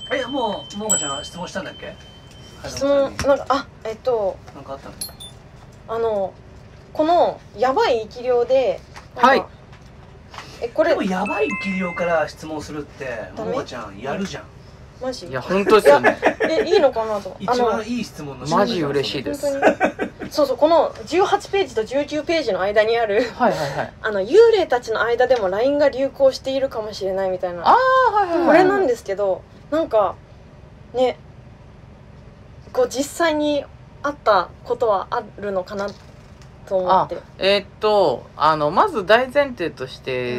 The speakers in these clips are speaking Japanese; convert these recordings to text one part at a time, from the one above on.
もうもがちゃん質問したんだっけ？ 質問なんかなんかあったの？このやばい生き量ではい。 これでもやばい技量から質問するってもがちゃんやるじゃん。 マジ？ いや本当ですよね。 いいのかなと。 一番いい質問のマジ嬉しいです。 そうそう、この18ページと19ページの間にあるはいはいはい。 幽霊たちの間でも LINE が流行しているかもしれないみたいな。 ああはいはいはい。 これなんですけど、なんかね、こう実際にあったことはあるのかなと思って。 まず大前提として、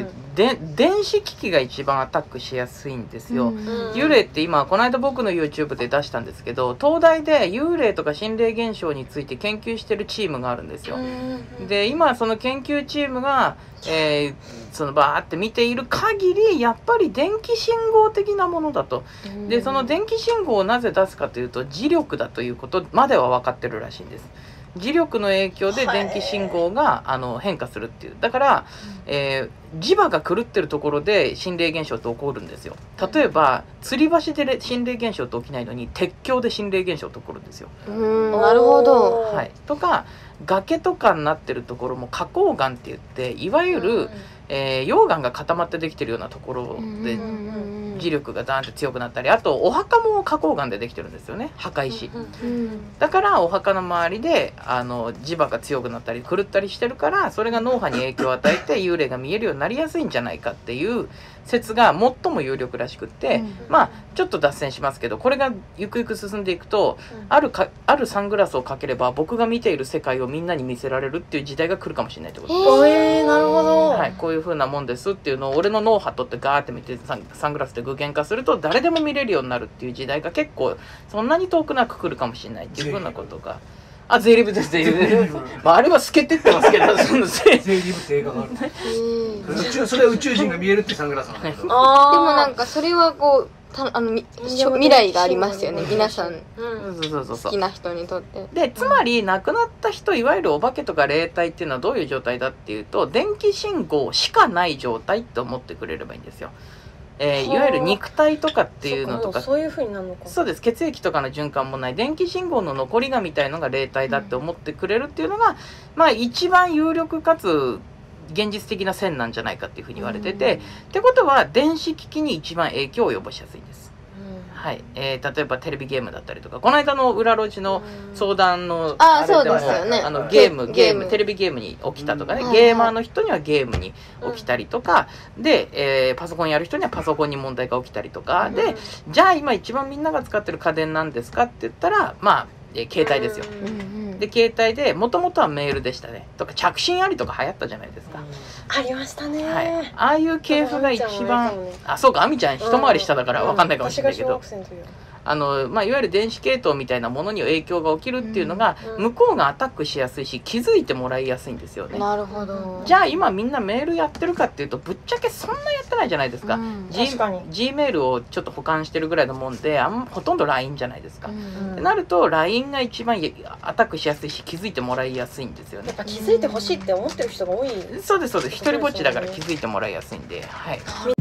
電子機器が一番アタックしやすいんですよ。幽霊って今この間僕の YouTube で出したんですけど、東大で幽霊とか心霊現象について研究してるチームがあるんですよ。で今その研究チームが、そのバーって見ている限りやっぱり電気信号的なものだと。でその電気信号をなぜ出すかというと磁力だということまでは分かってるらしいんです。磁力の影響で電気信号が変化するっていう。だから、磁場が狂ってるところで心霊現象って起こるんですよ。例えば吊り橋で心霊現象って起きないのに鉄橋で心霊現象って起こるんですよ。 なるほど。 はい、とか崖とかになってるところも花崗岩って言っていわゆる、溶岩が固まってできてるようなところで磁力がダーンって強くなったり、あとお墓も花崗岩でできてるんですよね、墓石。だからお墓の周りで磁場が強くなったり狂ったりしてるから、それが脳波に影響を与えて幽霊が見えるようになりやすいんじゃないかっていう説が最も有力らしくって、まあちょっと脱線しますけど、これがゆくゆく進んでいくと、あるサングラスをかければ僕が見ている世界をみんなに見せられるっていう時代が来るかもしれないってことです。 なるほど。 はい、こういう風なもんですっていうのを俺の脳波とってガーって見てサングラスで具現化すると誰でも見れるようになるっていう時代が結構そんなに遠くなく来るかもしれないっていう風なことが。税理部です。税理部。まああれは透けてってますけど、その税理部って映画がある。それは宇宙人が見えるってサングラスなんだけど。でもなんかそれはこう未来がありますよね、皆さん好きな人にとって。 でつまり亡くなった人、いわゆるお化けとか霊体っていうのはどういう状態だっていうと、電気信号しかない状態って思ってくれればいいんですよ。いわゆる肉体とかっていうのとか、 そういう風になるのか。 そうです。血液とかの循環もない電気信号の残りがみたいのが霊体だって思ってくれるっていうのが、まあ一番有力かつ現実的な線なんじゃないかっていうふうに言われてて、ってことは電子機器に一番影響を及ぼしやすいんです。はい、例えばテレビゲームだったりとか、この間の裏路地の相談のあれでもゲームテレビゲームに起きたとかね、ゲーマーの人にはゲームに起きたりとかで、パソコンやる人にはパソコンに問題が起きたりとかで、じゃあ今一番みんなが使ってる家電なんですかって言ったら、まあ携帯ですよ。で携帯でもともとはメールでしたねとか、着信ありとか流行ったじゃないですか。 ありましたね。 はい、ああいう系譜が一番、そうか、あみちゃん一回り下だから分かんないかもしれないけど、まあ、いわゆる電子系統みたいなものに影響が起きるっていうのが、向こうがアタックしやすいし気づいてもらいやすいんですよね。 なるほど。 じゃあ今みんなメールやってるかっていうと、ぶっちゃけそんなやってないじゃないですか。G メールをちょっと保管してるぐらいのもんで、ほとんど LINE じゃないですか。ってなると LINE が一番アタックしやすいし気づいてもらいやすいんですよね。 やっぱ気づいてほしいって思ってる人が多い。 そうですそうです。一人ぼっちだから気づいてもらいやすいんで、はい。